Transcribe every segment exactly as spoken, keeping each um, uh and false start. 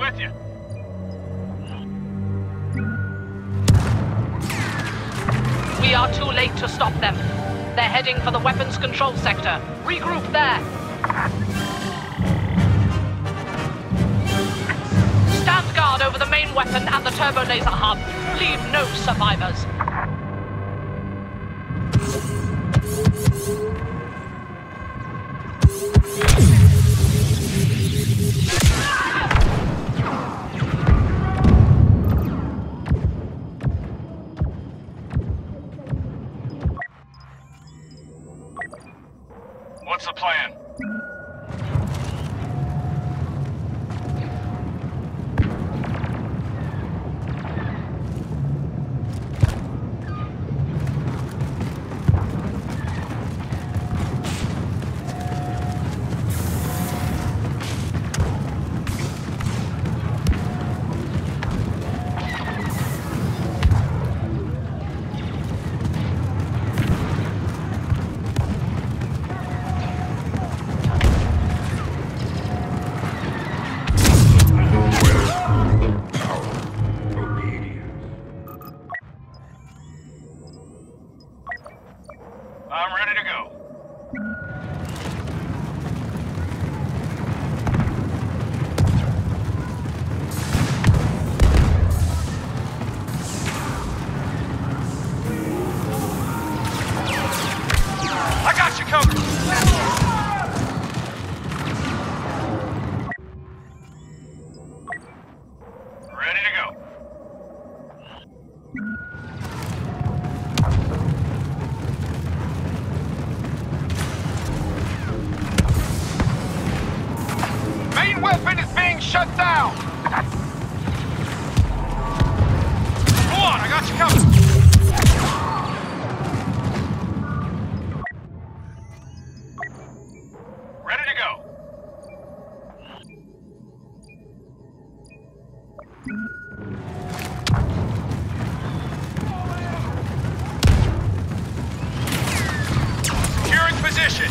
with you. We are too late to stop them. They're heading for the weapons control sector. Regroup there. Stand guard over the main weapon and the turbo laser hub. Leave no survivors. What's the plan? I'm ready to go. I got you covered. Ready to go. Main weapon is being shut down! Go on, I got you covered! Ready to go. Securing position!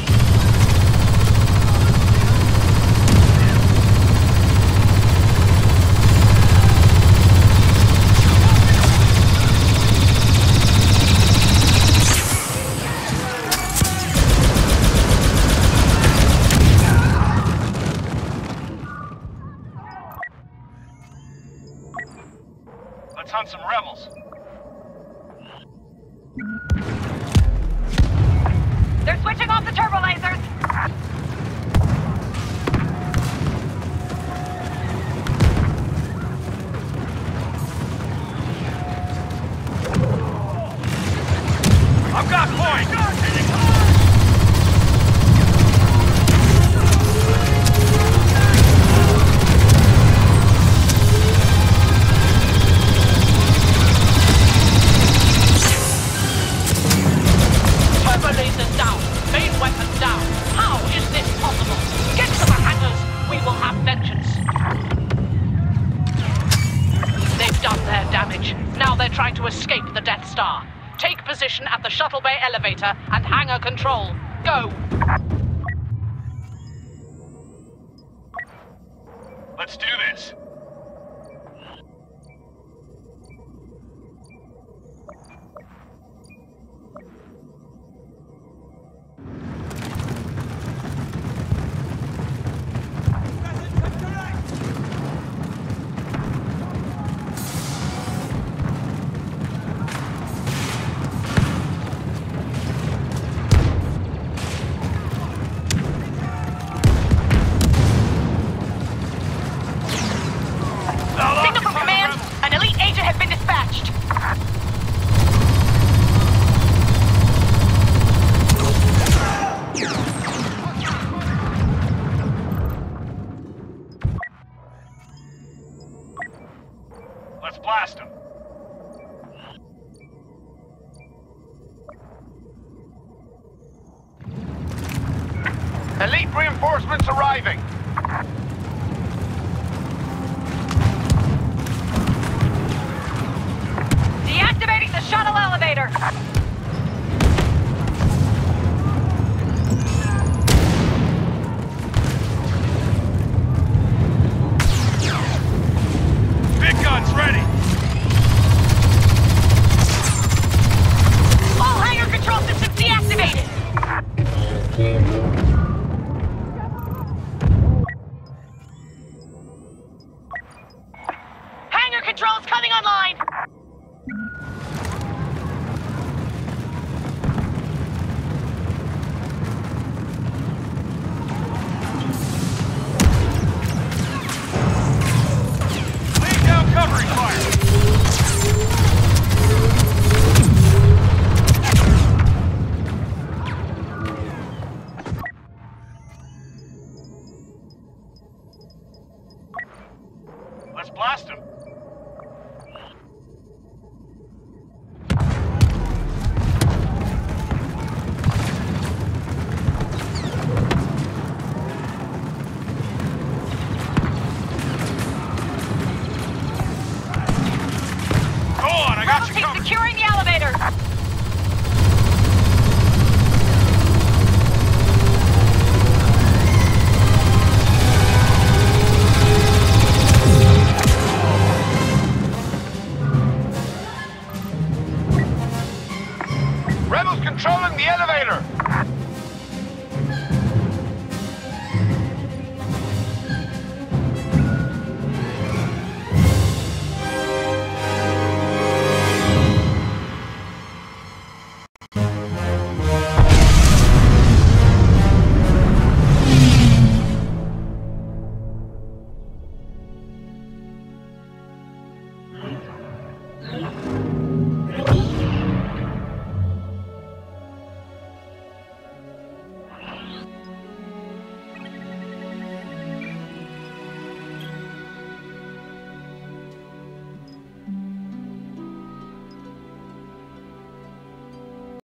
Let's hunt some rebels. They're switching off the turbo lasers! I've got point! Lasers down! Main weapon down! How is this possible? Get to the hangars! We will have vengeance! They've done their damage. Now they're trying to escape the Death Star. Take position at the shuttle bay elevator and hangar control. Go! Let's do this. Let's blast them. Elite reinforcements arriving. Deactivating the shuttle elevator. Lead down covering fire! Let's blast him. Go on, I got Rebel you team covered. securing the elevator. Rebels controlling the elevator.